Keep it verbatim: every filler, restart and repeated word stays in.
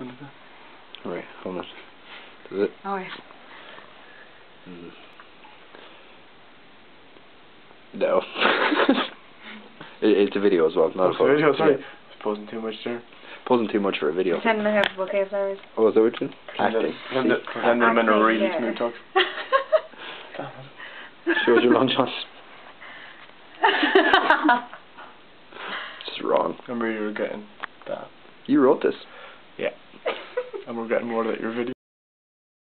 Right, hold on. Does it? Oh, yeah. Mm. No. it, it's a video as well, not oh, a photo. video, sorry. Yeah. It's posing too much there. Posing too much for a video. Pretend they have vocabularies. Oh, is that what you mean? Acting. Pretend that pretend I'm in a really yeah. smooth talk. Shows your long shots. This is wrong. I'm really regretting that. You wrote this. Yeah. I'm regretting more that your video.